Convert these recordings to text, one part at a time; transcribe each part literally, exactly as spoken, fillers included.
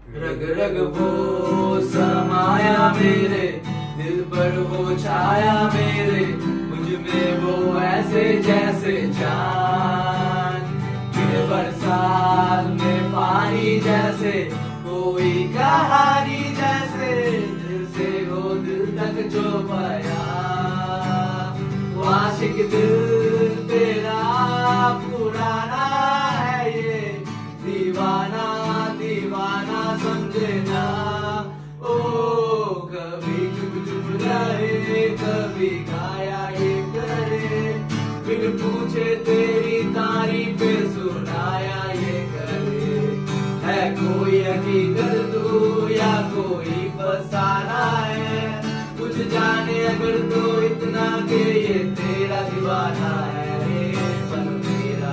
रग रग वो समाया मेरे दिल पर वो छाया मेरे, मुझ में वो ऐसे जैसे जान गिरे बरसात में पानी जैसे, कोई कहानी जैसे दिल से वो दिल तक जो पाया। वो आशिक दिल तेरा पुराना है ये, दीवाना दीवाना समझना। ओ कभी चुप चुप रहे, कभी गाया ये करे, बिन पूछे तेरी तारीफें सुनाया ये करे। है कोई हकीकत तू या कोई फसाना है, कुछ जाने अगर तो इतना के ये तेरा दीवाना है। पल मेरा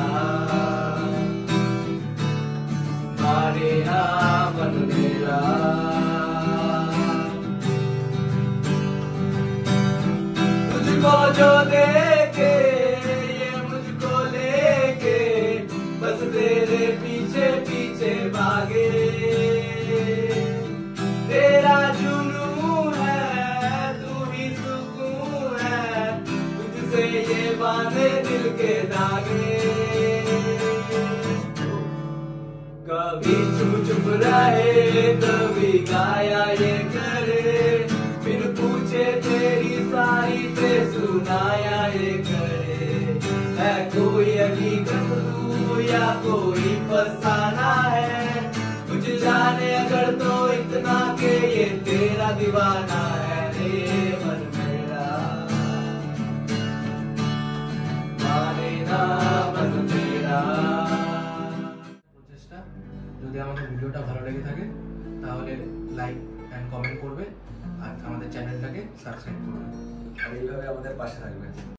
मारे ना पल मेरा, तुझको जो देखे ये मुझको लेके, बस तेरे पीछे पीछे भागे। तेरा जुनून है तू ही सुकून है, तुझसे ये बांधे दिल के धागे। कभी चुप चुप रहे, कभी गाया ये करे, बिन पूछे तेरी तारीफें सुनाया ये करे। है कोई हकीकत तू या कोई फसाना है, कुछ जाने अगर तो इतना के ये तेरा दीवाना है। रे मन मेरा माने ना मन मेरा। প্রচেষ্টা যদি আমাদের ভিডিওটা ভালো লেগে থাকে তাহলে লাইক এন্ড কমেন্ট করবে আর আমাদের চ্যানেলটাকে সাবস্ক্রাইব করবে, আর এইভাবে আমাদের পাশে থাকবে।